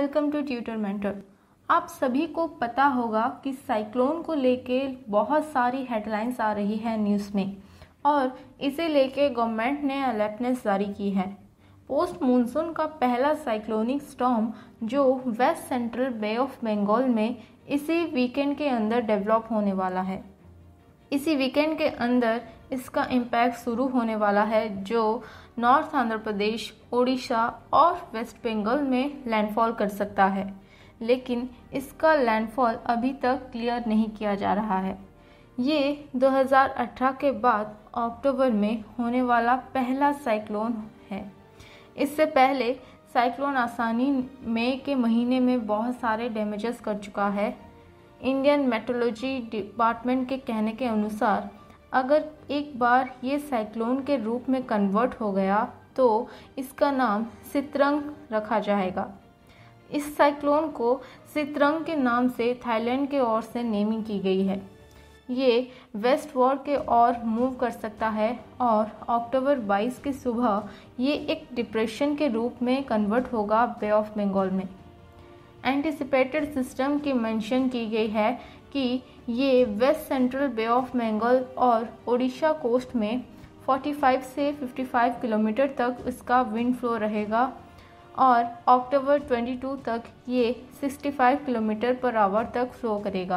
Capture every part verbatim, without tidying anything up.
Welcome to tutor mentor. आप सभी को पता होगा कि साइक्लोन को लेके बहुत सारी हेडलाइंस आ रही है न्यूज़ में और इसे लेके गवर्नमेंट ने अलर्टनेस जारी की है। पोस्ट मानसून का पहला साइक्लोनिक स्टॉर्म जो west central bay of Bengal में इसी वीकेंड के अंदर डेवलप होने वाला है। इसी वीकेंड के अंदर इसका इम्पैक्ट शुरू होने वाला है जो नॉर्थ आंध्र प्रदेश, ओडिशा और वेस्ट बंगाल में लैंडफॉल कर सकता है, लेकिन इसका लैंडफॉल अभी तक क्लियर नहीं किया जा रहा है। ये दो हज़ार अठारह के बाद अक्टूबर में होने वाला पहला साइक्लोन है। इससे पहले साइक्लोन आसानी मई के महीने में बहुत सारे डैमेजेस कर चुका है। इंडियन मेट्रोलॉजी डिपार्टमेंट के कहने के अनुसार अगर एक बार ये साइक्लोन के रूप में कन्वर्ट हो गया तो इसका नाम सित्रंग रखा जाएगा। इस साइक्लोन को सित्रंग के नाम से थाईलैंड के ओर से नेमिंग की गई है। ये वेस्टवर्ड के ओर मूव कर सकता है और अक्टूबर बाईस की सुबह ये एक डिप्रेशन के रूप में कन्वर्ट होगा बे ऑफ बंगाल में। एंटिसिपेटेड सिस्टम की मेंशन की गई है कि ये west central bay of Bengal और ओडिशा कोस्ट में पैंतालीस से पचपन किलोमीटर तक इसका विंड फ्लो रहेगा और अक्टूबर बाईस तक ये पैंसठ किलोमीटर पर आवर तक फ्लो करेगा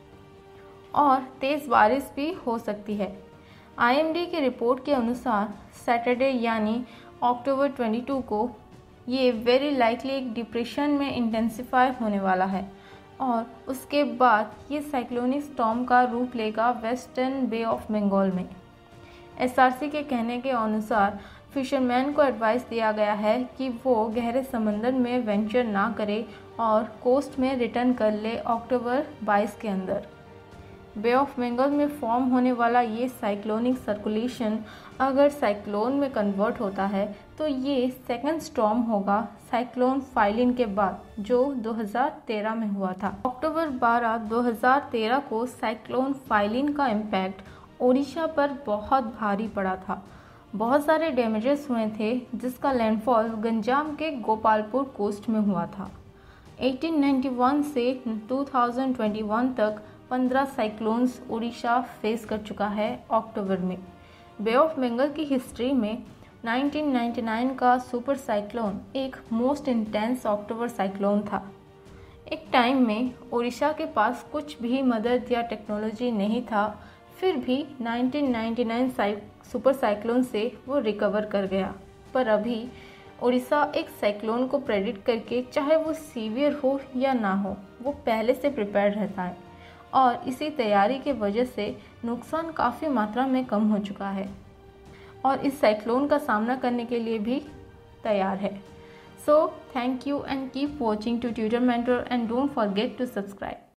और तेज़ बारिश भी हो सकती है। आई एम डी की रिपोर्ट के अनुसार सैटरडे यानी अक्टूबर बाईस को ये वेरी लाइकली एक डिप्रेशन में इंटेंसिफाई होने वाला है और उसके बाद ये साइक्लोनिक स्टॉर्म का रूप लेगा वेस्टर्न बे ऑफ बंगाल में। एस आर सी के कहने के अनुसार फिशरमैन को एडवाइस दिया गया है कि वो गहरे समंदर में वेंचर ना करे और कोस्ट में रिटर्न कर ले अक्टूबर बाईस के अंदर। बे ऑफ बंगाल में फॉर्म होने वाला ये साइक्लोनिक सर्कुलेशन अगर साइक्लोन में कन्वर्ट होता है तो ये सेकंड स्टॉर्म होगा साइक्लोन फाइलिन के बाद जो दो हज़ार तेरह में हुआ था। अक्टूबर बारह दो हज़ार तेरह को साइक्लोन फाइलिन का इम्पैक्ट ओडिशा पर बहुत भारी पड़ा था। बहुत सारे डैमेजेस हुए थे जिसका लैंडफॉल गंजाम के गोपालपुर कोस्ट में हुआ था। अठारह सौ इक्यानवे से दो हज़ार इक्कीस तक पंद्रह साइक्लोन्स ओडिशा फेस कर चुका है अक्टूबर में। बे ऑफ बंगाल की हिस्ट्री में उन्नीस सौ निन्यानवे का सुपर साइक्लोन एक मोस्ट इंटेंस अक्टूबर साइक्लोन था। एक टाइम में ओडिशा के पास कुछ भी मदद या टेक्नोलॉजी नहीं था, फिर भी उन्नीस सौ निन्यानवे साइ सुपर साइक्लोन से वो रिकवर कर गया। पर अभी ओडिशा एक साइक्लोन को प्रेडिक्ट करके चाहे वो सीवियर हो या ना हो वो पहले से प्रिपेयर रहता है और इसी तैयारी के वजह से नुकसान काफ़ी मात्रा में कम हो चुका है और इस साइक्लोन का सामना करने के लिए भी तैयार है। So thank you and keep watching to tutor mentor and don't forget to subscribe.